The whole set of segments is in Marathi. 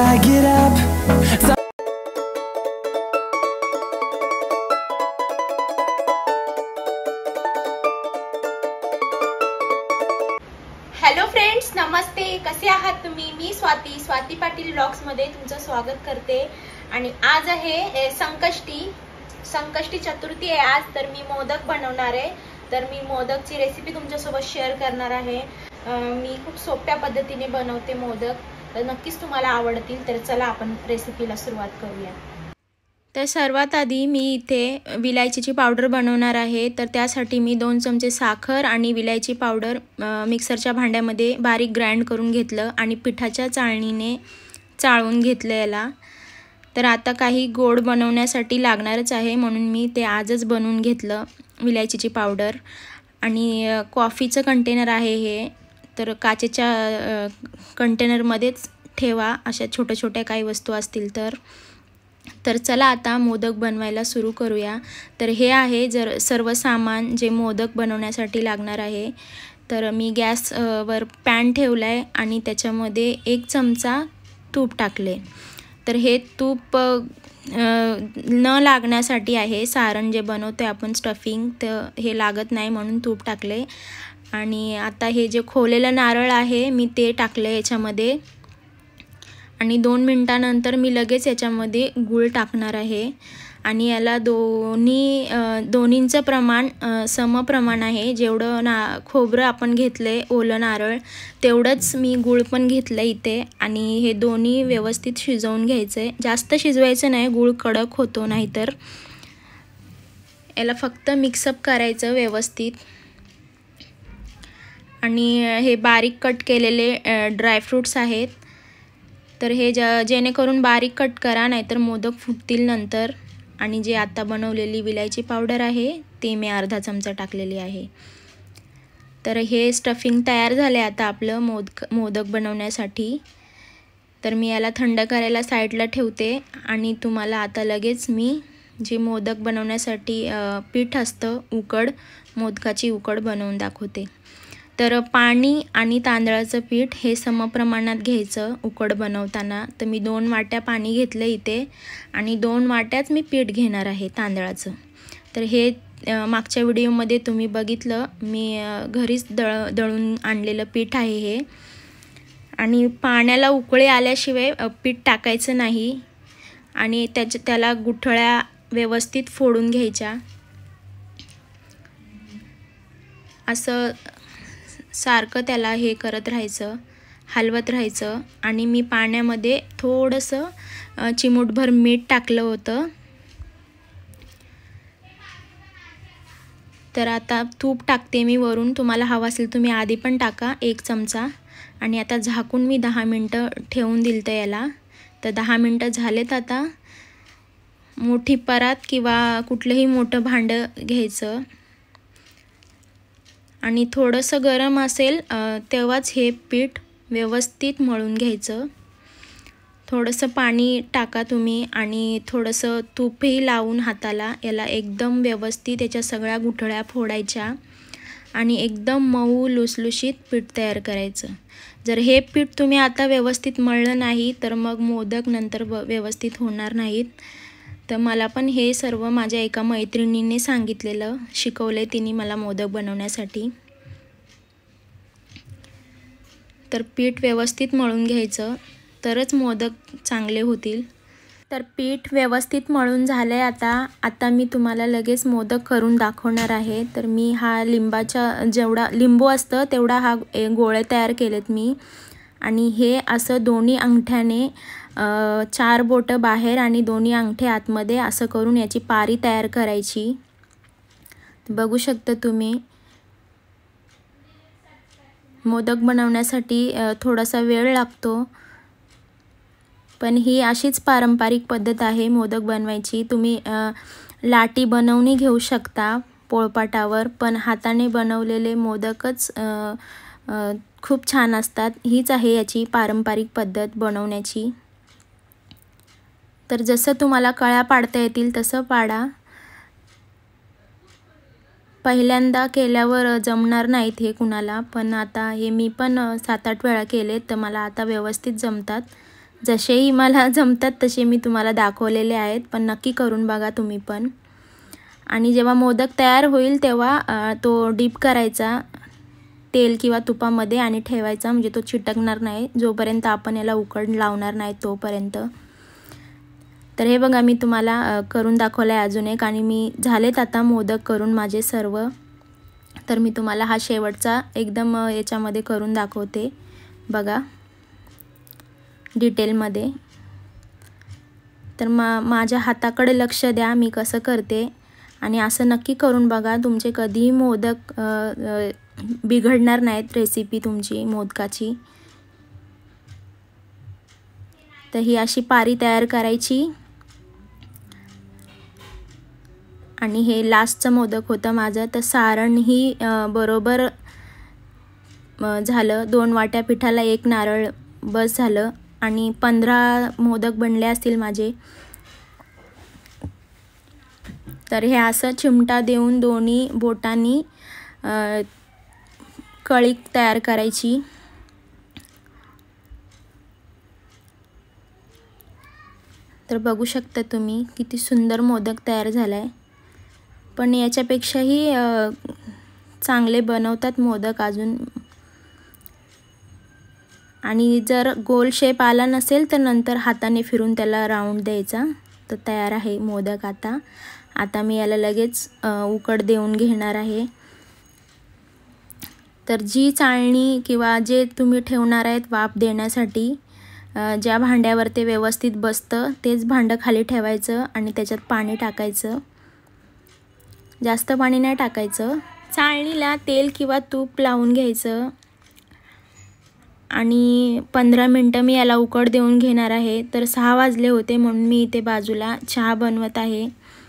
I get up. Hello friends, नमस्ते. कसे आहात तुम्ही? मी स्वाती पाटील व्लॉग्स मध्ये तुमचं स्वागत करते. आणि आज आहे संकष्टी चतुर्थी आहे आज. तर मी मोदक बनवणार आहे. तर मी मोदकची रेसिपी तुमच्यासोबत शेअर करणार आहे. मी खूप सोप्या पद्धतीने बनवते मोदक, तर नक्कीच तुम्हाला आवडतील. तर चला आपण रेसिपीला सुरुवात करूया. तर सर्वात आधी मी इथे विलायचीची पावडर बनवणार आहे. तर त्यासाठी मी 2 चमचे साखर आणि विलायची पावडर मिक्सरच्या भांड्यामध्ये बारीक ग्राइंड करून घेतलं आणि पिठाच्या चाळणीने चाळून घेतलं याला. तर आता काही गोड बनवण्यासाठी लागणारच आहे, म्हणून मी ते आजच बनवून घेतलं विलायचीची पावडर. आणि कॉफीचं कंटेनर आहे हे, तर काचेच्या कंटेनरमध्येच ठेवा अशा छोट्या छोट्या काही वस्तू असतील तर चला आता मोदक बनवायला सुरू करूया. तर हे आहे सर्व सामान जे मोदक बनवण्यासाठी लागणार आहे. तर मी गॅसवर पॅन ठेवला आहे आणि त्याच्यामध्ये 1 चमचा तूप टाकले. तर हे तूप न लागण्यासाठी आहे. सारण जे बनवतो आपण स्टफिंग, तर हे लागत नाही म्हणून तूप टाकले. आणि आता हे जे खोवलेलं नारळ आहे मी ते टाकले याच्यामध्ये. आणि 2 मिनिटानंतर मी लगेच याच्यामध्ये गूळ टाकणार आहे. आणि याला दोन्हींचं प्रमाण समप्रमाण आहे. जेवढं खोबरं आपण घेतले ओलं नारळ, तेवढंच मी गूळ पण घेतलं इथे. आणि हे दोन्ही व्यवस्थित शिजवून घ्यायचं. जास्त शिजवायचं नाही, गूळ कडक होतो नाहीतर. याला फक्त मिक्सअप करायचं व्यवस्थित. आणि हे बारीक कट केलेले ड्रायफ्रूट्स आहेत. तर हे जेणेकरून बारीक कट करा, नाहीतर मोदक फुटतील नंतर. आणि जे आता बनवलेली विलायची पावडर आहे ते मी अर्धा चमचा टाकलेली आहे. तर हे स्टफिंग तयार झाले आता आपलं मोदक बनवण्यासाठी. तर मी याला थंड करायला साईडला ठेवते. आणि तुम्हाला आता लगेच मी जे मोदक बनवण्यासाठी पीठ असतं, मोदकाची उकड बनवून दाखवते. तर पाणी आणि तांदळाचं पीठ हे समप्रमाणात घ्यायचं उकड बनवताना. तर मी 2 वाट्या पाणी घेतलं इथे आणि 2 वाट्याच मी पीठ घेणार आहे तांदळाचं. तर हे मागच्या व्हिडिओमध्ये तुम्ही बघितलं, मी घरीच दळून आणलेलं पीठ आहे हे. आणि पाण्याला उकळी आल्याशिवाय पीठ टाकायचं नाही. आणि त्याला गुठळ्या व्यवस्थित फोडून घ्यायच्या. असं सारखं त्याला हे करत राहायचं, हलवत राहायचं. आणि मी पाण्यामध्ये थोडंसं चिमूटभर मीठ टाकलं होतं. तर आता तूप टाकते मी वरून. तुम्हाला हवं असेल तुम्ही आधी पण टाका 1 चमचा. आणि आता झाकून मी 10 मिनटं ठेवून दिलं याला. तर 10 मिनटं झालेत. आता मोठी परात किंवा कुठलंही मोठं भांडं घ्यायचं. आणि थोडंसं गरम असेल तेव्हाच हे पीठ व्यवस्थित मळून घ्यायचं. थोडंसं पाणी टाका तुम्ही आणि थोडंसं तूपही लावून हाताला याला एकदम व्यवस्थित याच्या सगळ्या गुठळ्या फोडायच्या. आणि एकदम मऊ लुसलुशीत पीठ तयार करायचं. जर हे पीठ तुम्ही आता व्यवस्थित मळलं नाही तर मग मोदक नंतर व्यवस्थित होणार नाहीत. तर मला पण हे सर्व माझ्या एका मैत्रिणीने सांगितलेलं, शिकवले तिने मला मोदक बनवण्यासाठी. तर पीठ व्यवस्थित मळून घ्यायचं तरच मोदक चांगले होतील. तर पीठ व्यवस्थित मळून झाले. आता मी तुम्हाला लगेच मोदक करून दाखवणार आहे. तर मी हा जेवढा लिंबू असतं तेवढा हा गोळे तयार केलेत मी. आणि हे असं दोन्ही अंगठ्याने 4 बोटं बाहेर आणि दोन्ही अंगठे आतमध्ये असं करून याची पारी तयार करायची. बघू शकता तुम्ही. मोदक बनवण्यासाठी थोडासा वेळ लागतो, पण ही अशीच पारंपरिक पद्धत आहे मोदक बनवायची. तुम्ही लाटी बनवून घेऊ शकता पोळपाटावर, पण हाताने बनवलेले मोदकच खूप छान असतात. हीच आहे याची पारंपरिक पद्धत बनवण्याची. तर जसं तुम्हाला कळ्या पाडता येतील तसं पाडा. पहिल्यांदा केल्यावर जमणार नाहीत हे कुणाला, पण आता हे मी पण 7-8 वेळा केले तर मला आता व्यवस्थित जमतात. जसेही मला जमतात तसे मी तुम्हाला दाखवलेले आहेत, पण नक्की करून बघा तुम्ही पण. आणि जेव्हा मोदक तयार होईल तेव्हा तो डीप करायचा तेल किंवा तुपामध्ये आणि ठेवायचा, म्हणजे तो चिटकणार नाही जोपर्यंत आपण याला उकड लावणार नाही तोपर्यंत. तर हे बघा मी तुम्हाला करून दाखवलं आहे अजून एक, आणि मी झालेत आता मोदक करून माझे सर्व. तर मी तुम्हाला हा शेवटचा एकदम याच्यामध्ये करून दाखवते बघा डिटेलमध्ये. तर माझ्या हाताकडे लक्ष द्या मी कसं करते, आणि असं नक्की करून बघा. तुमचे कधीही मोदक बिघडणार नाहीत रेसिपी तुमची मोदकाची. तर ही अशी पारी तयार करायची, आणि हे लास्टचं मोदक होतं माझं. तर सारणही बरोबर झालं. 2 वाट्या पिठाला 1 नारळ बस झालं, आणि 15 मोदक बनले असतील माझे. तर हे असं चिमटा देऊन दोन्ही बोटांनी कळी तयार करायची. तर बघू शकता तुम्ही किती सुंदर मोदक तयार झाला आहे. पण याच्यापेक्षाही चांगले बनवतात मोदक अजून. आणि जर गोल शेप आला नसेल तर नंतर हाताने फिरून त्याला राऊंड द्यायचा. तर तयार आहे मोदक आता मी याला लगेच उकड देऊन घेणार आहे. तर जी चाळणी किंवा जे तुम्ही ठेवणार आहेत वाफ देण्यासाठी, ज्या भांड्यावर ते व्यवस्थित बसतं तेच भांडं खाली ठेवायचं आणि त्याच्यात पाणी टाकायचं. जास्त पाणी नाही टाकायचं. चाळणीला तेल किंवा तूप लावून घ्यायचं, आणि 15 मिनटं मी याला उकड देऊन घेणार आहे. तर 6 वाजले होते म्हणून मी इथे बाजूला चहा बनवत आहे.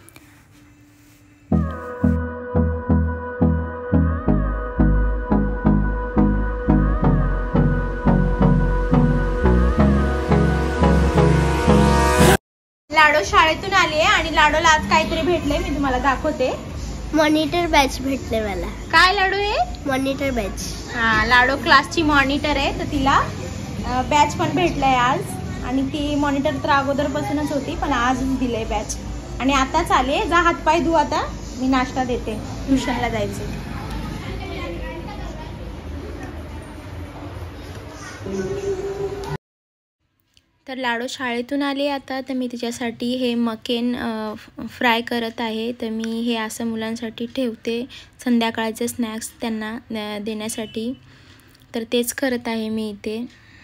लाडो शाळेतून आली आहे, आणि लाडोला आज काहीतरी भेटले मी तुम्हाला दाखवते. मॉनिटर बॅच भेटले मला. काय लाडू आहे? Monitor batch. हा, लाडो क्लासची मॉनिटर आहे, तर तिला बॅच पण भेटलाय आज. आणि ती मॉनिटर तर अगोदरपासूनच होती, पण आज दिले बॅच. आणि आताच आले. जा हातपाय धुवा, आता मी नाश्ता देते, ट्युशनला जायचं. तर लाडो शाळेतून आले आता, तर मी तिच्यासाठी हे मकेन फ्राय करत आहे. तर मी हे असं मुलांसाठी ठेवते संध्याकाळचे स्नॅक्स त्यांना देण्यासाठी. तर तेच करत आहे मी इथे.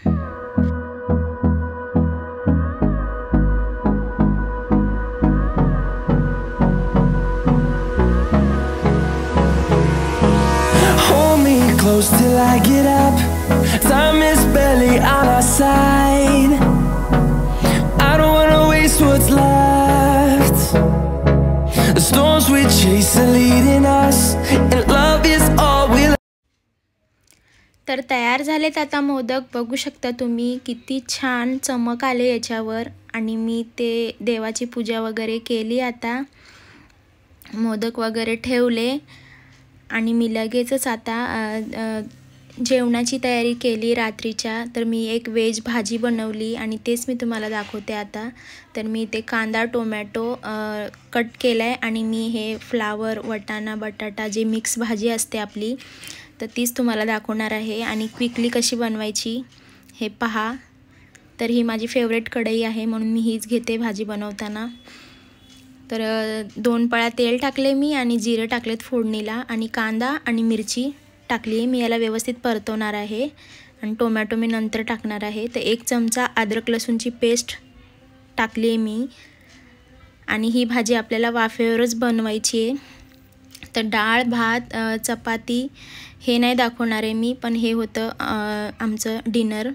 Hold me close till I get up. Time is barely on our side. I don't wanna waste what's left. The storms we chase are leading us, and love is all we'll. तर तयार झालेत आता मोदक. बघू शकता तुम्ही किती छान चमक आले याच्यावर. आणि मी ते देवाची पूजा वगैरे केली. आता मोदक वगैरे ठेवले, आणि मी लगेचच आता जेवणाची तयारी केली रात्रीच्या. तर मी एक व्हेज भाजी बनवली, आणि तेच मी तुम्हाला दाखवते आता. तर मी ते कांदा टोमॅटो कट केला आहे, आणि मी हे फ्लावर वाटाणा बटाटा जे मिक्स भाजी असते आपली, तर तीच तुम्हाला दाखवणार आहे. आणि क्विकली कशी बनवायची हे पहा. तर ही माझी फेवरेट कढई आहे म्हणून मी हीच घेते भाजी बनवताना. तर 2 पळ्या तेल टाकले मी, आणि जिरे टाकलेत फोडणीला, आणि कांदा आणि मिरची टाकली आहे. मी याला व्यवस्थित परतवणार आहे, आणि टोमॅटो मी नंतर टाकणार आहे. तर 1 चमचा अद्रक लसूणची पेस्ट टाकली आहे मी. आणि ही भाजी आपल्याला वाफेवरच बनवायची आहे. तर डाळ भात चपाती हे नाही दाखवणार आहे मी, पण हे होतं आमचं डिनर.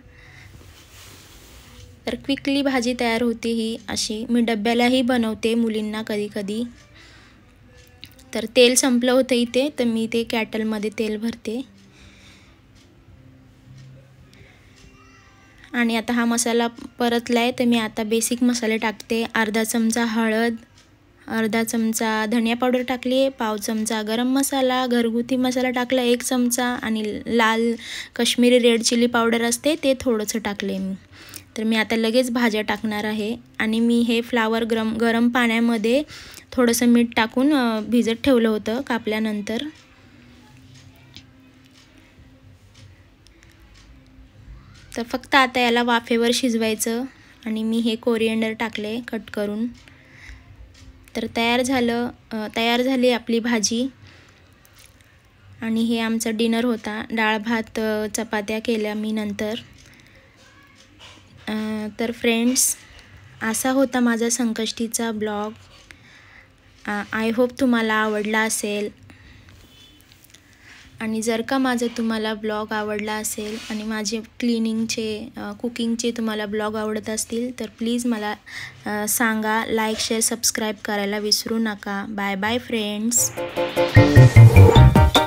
तर क्विकली भाजी तयार होती ही अशी. मी डब्यालाही बनवते मुलींना कधी कधी. तर तेल संपलं होतं इथे, तर मी ते कॅटलमध्ये तेल भरते. आणि आता हा मसाला परतला आहे, तर मी आता बेसिक मसाले टाकते. अर्धा चमचा हळद, अर्धा चमचा धनिया पावडर टाकली आहे, पाव चमचा गरम मसाला, घरगुती मसाला टाकला 1 चमचा, आणि लाल काश्मीरी रेड चिली पावडर असते ते थोडंसं टाकले मी. तर मी आता लगेच भाज्या टाकणार आहे आणि मी हे फ्लावर गरम पाण्यामध्ये थोडंसं मीठ टाकून भिजत ठेवलं होतं कापल्यानंतर. तर फक्त आता याला वाफेवर शिजवायचं आणि मी हे कोरिएंडर टाकले कट करून. तर तयार झाली आपली भाजी आणि हे आमचा डिनर होता. डाळ भात चपात्या केल्या मी नंतर. तर फ्रेंड्स, असा होता माझा संकष्टीचा ब्लॉग. आय होप तुम्हाला आवडला असेल. आणि जर का तुम्हाला ब्लॉग आवडला असेल आणि माझे क्लिनिंगचे कुकिंगचे तुम्हाला ब्लॉग आवडत असतील तर प्लीज मला सांगा. लाईक शेअर सबस्क्राईब करायला विसरू नका. Bye bye friends.